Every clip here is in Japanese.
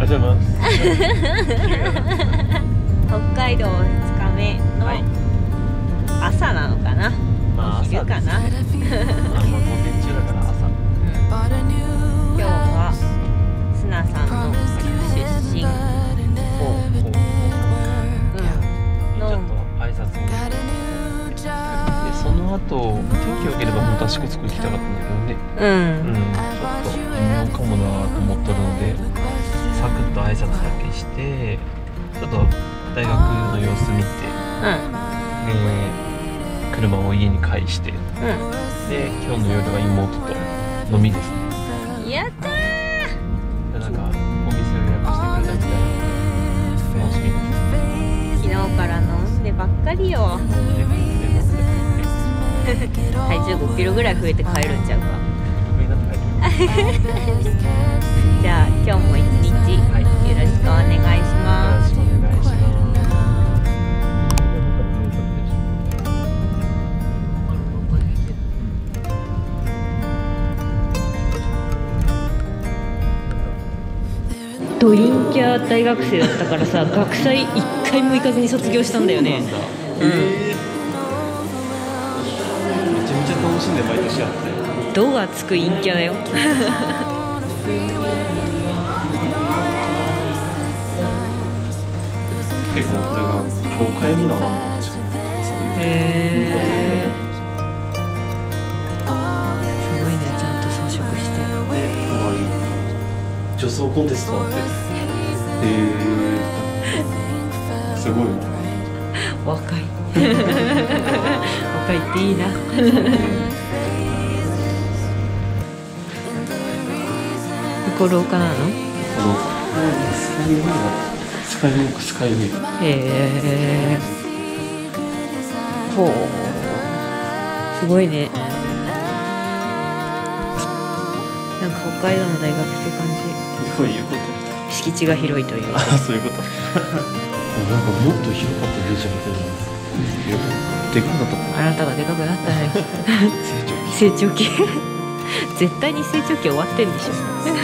りがとうございます。 北海道2日目の朝なのかな、 まあ昼かな。 まあ午前中だから朝。 今日はスナさんの出身校ちょっと挨拶に。でその後天気良ければ本当は支笏湖行きたかったんだけどね。ちょっと微妙かもなと思っとるので、サクッと挨拶だけしてちょっと大学の様子見て、車を家に返して、で今日の夜は妹と飲みですね。 やったー。 なんかお店を予約してくれたみたいなので楽しみです。 昨日から飲んでばっかりよ。体重5キロぐらい増えて帰るんちゃうか。じゃあ今日も一日よろしくお願いします。 よろしくお願いします。 ド陰キャ大学生だったからさ、学祭一回も行かずに卒業したんだよね。 めちゃめちゃ楽しんで毎年やって。 度がつく陰キャだよ。 結構これが教会にならんの。 へえ。すごいね、ちゃんと装飾して。 女装コンテストあって。すごい。 若い。若いっていいな。ここ廊下なの？ スカイウォーク。 へえ。ほう。すごいね。なんか北海道の大学って感じ。 どういうこと？ 敷地が広いという。 あ、そういうこと。なんかもっと広かった電車みたいな。でかかった。 あなたがでかくなったね。成長期。絶対に成長期終わってんでしょ。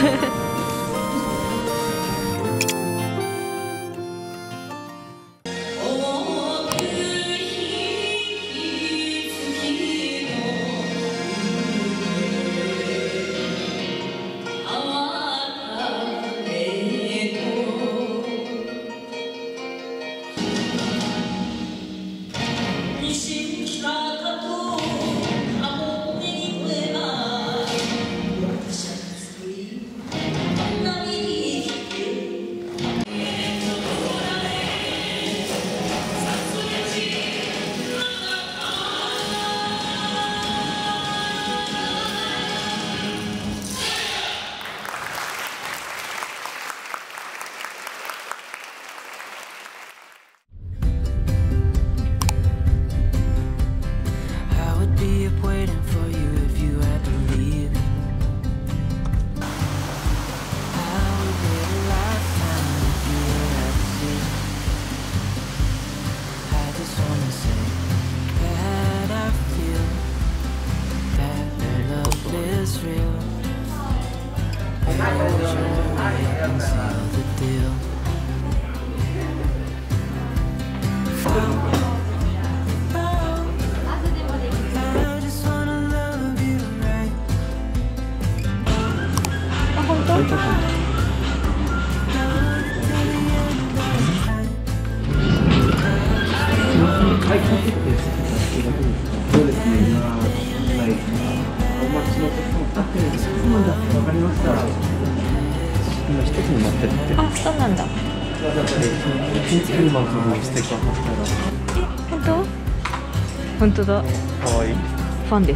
そうですね。はい。お待ちのところ。あ、そうなんだ。わかりました。今一つになってるって。 あ、そうなんだ。 ピンチフルマンのステッカー貼ったら。 本当？本当だ。 可愛い。 ファンです。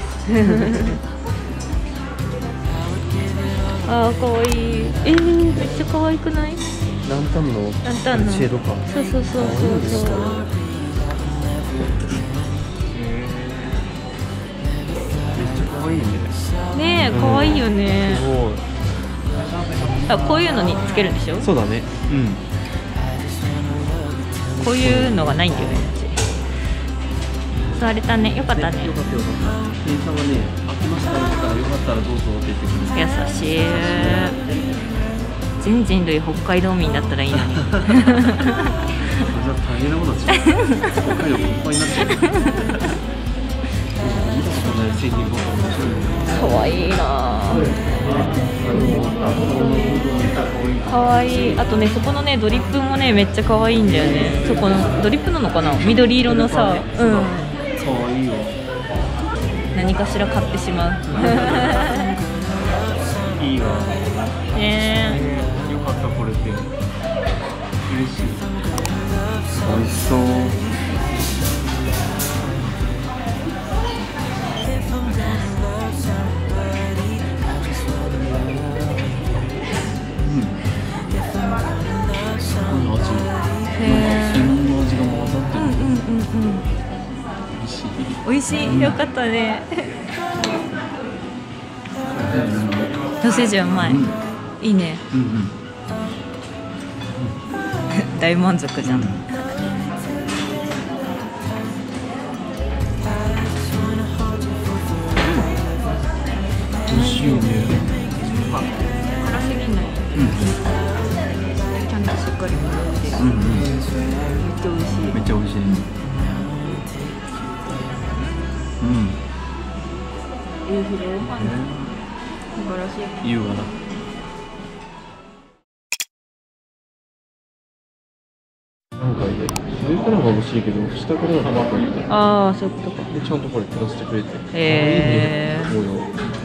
あー、可愛い。めっちゃ可愛くない？ ランタンのシェードか。 そう。 可愛いね。 ねえ、可愛いよね。あ、こういうのにつけるんでしょ？ そうだね。 こういうのがないんだよね。座れたね。よかったね。 よかった。店員さんがね、開きましたからよかったらどうぞって言ってくれる。 優しい。 全人類北海道民だったらいいのに。 じゃあ大変なことになっちゃう。北海道がいっぱいになっちゃう。見たことない製品が面白いね。 かわいいな。かわいい。あとね、そこのねドリップもねめっちゃかわいいんだよね。そこのドリップなのかな、緑色のさ、うん。かわいいよ。 何かしら買ってしまう。 いいわ。 ねえ。よかったこれで。嬉しい。美味しそう。 美味しい、よかったね。ソーセージはうまい。いいね。大満足じゃん。 美味しいよね。 辛すぎない。ちゃんとしっかりもらって。めっちゃ美味しい。 めっちゃ美味しい。 夕日でご飯素晴らしい。 優雅な。なんか上からは欲しいけど下からはなかった。 ああ、そういうことか。 でちゃんとこれ照らしてくれて。 へえ。 模様。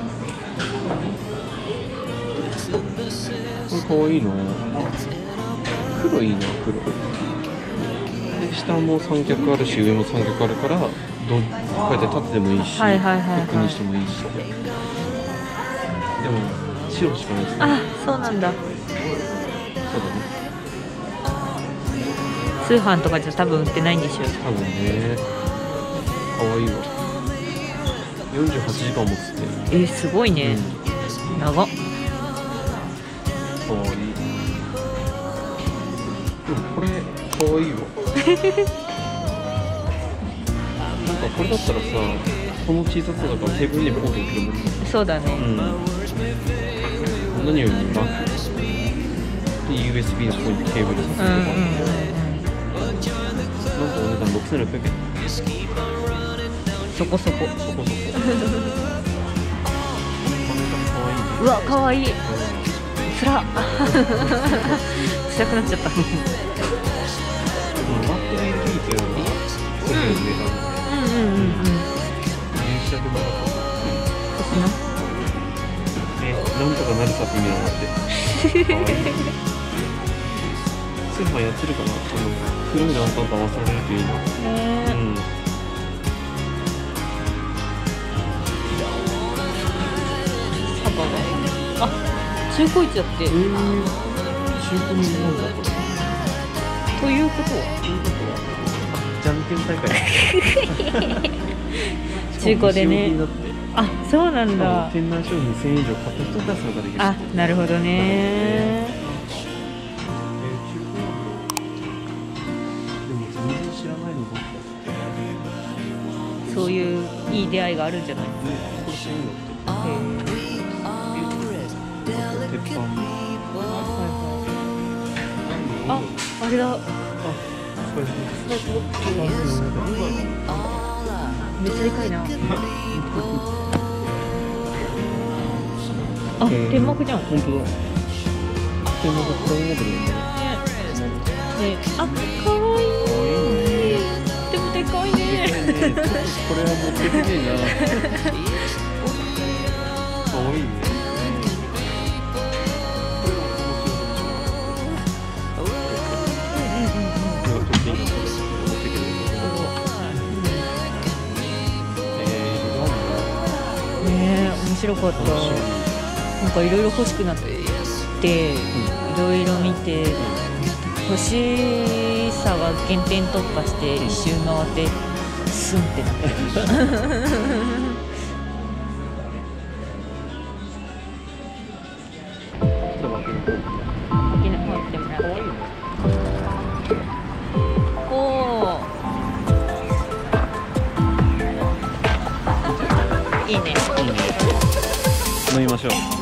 これ可愛いな。黒いいな、黒。で下も三脚あるし上も三脚あるから。こうやって縦でもいいし、逆にしてもいいし。でも白しかないですね。 あ、そうなんだ。 そうだね。 通販とかじゃ多分売ってないんでしょ。 多分ね。可愛いわ。48時間持つって。 すごいね。長っ。 可愛い。これ可愛いわ。これだったらさ、この小ささだからテーブルにポンと置けるもんね。 そうだね。 何よりも楽。で USB のここにケーブルさせてなんかお値段6600円。 そこそこ。 そこそこ。 うわ、可愛い。つら。辛くなっちゃった。 マック LG っていうのがすごい値段。なんとかなるさって意味なんだって。スーパーやってるかな。黒いランタンと合わせられるといいな。 サバが。あ、中古市だって。 中古になんだこれ。 ということは。 じゃんけん大会。 中古でね。あ、そうなんだ。 店内商品1000円以上買った人が参加できる。 あ、なるほどね。 でも全然知らないのばっか。 そういういい出会いがあるんじゃない？ これ1000円だって。鉄板。 あ、あれだ。めっちゃでかいな。あ、天幕じゃん。 本当だ。天幕これ持ってるよね。 あ、可愛い。でもでかいね。 これは持ってきてえな。可愛いね。 面白かった。なんかいろいろ欲しくなって、いろいろ見て、欲しさが原点突破して一周回ってスンってなって飲みましょう。